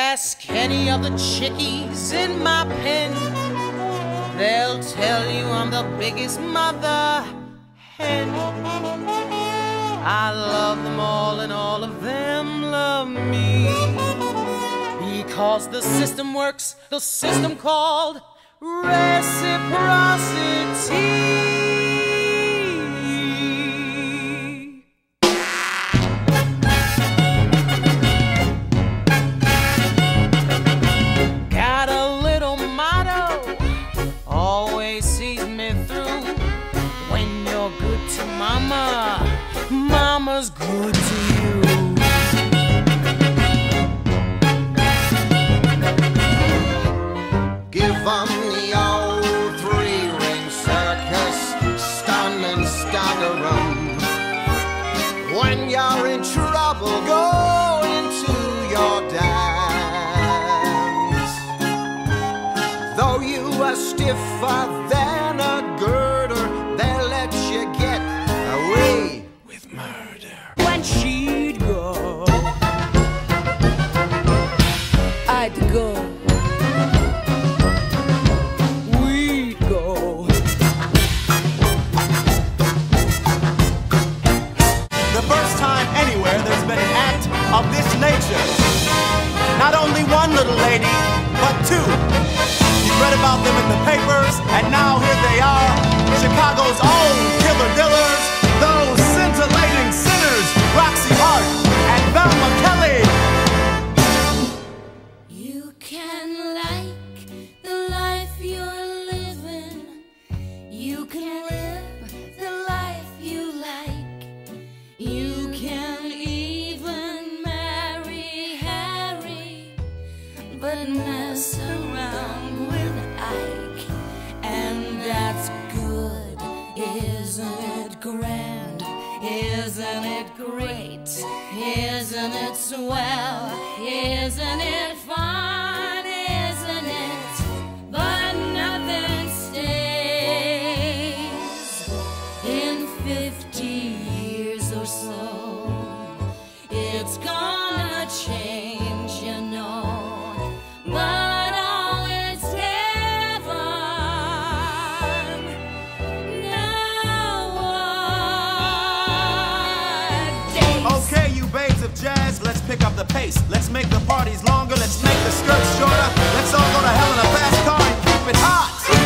Ask any of the chickies in my pen, they'll tell you I'm the biggest mother hen. I love them all and all of them love me, because the system works, the system called reciprocity. Mama, mama's good to you. Give 'em the old three-ring circus, stun and stagger 'em. When you're in trouble, go into your dance. Though you are stiffer than a girder, they'll let you get away with murder. When she'd go, I'd go. we'd go. The first time anywhere there's been an act of this nature. Not only one little lady, but two. You read about them in the papers, and now here they are, Chicago's own killer dillers, those scintillating sinners, Roxy Hart and Velma Kelly. You can like the life you're living. You can live the life you like. You can even marry Harry, but mess around with Ike. And that's good, isn't it grand? Isn't it great? Isn't it swell? Isn't it fun? Isn't it? But nothing stays. In 50 years or so, it's gonna change, you know. But all is heaven. Now what? Okay, you babes of jazz, let's pick up the pace. Let's make the parties longer, let's make the skirts shorter. Let's all go to hell in a fast car and keep it hot.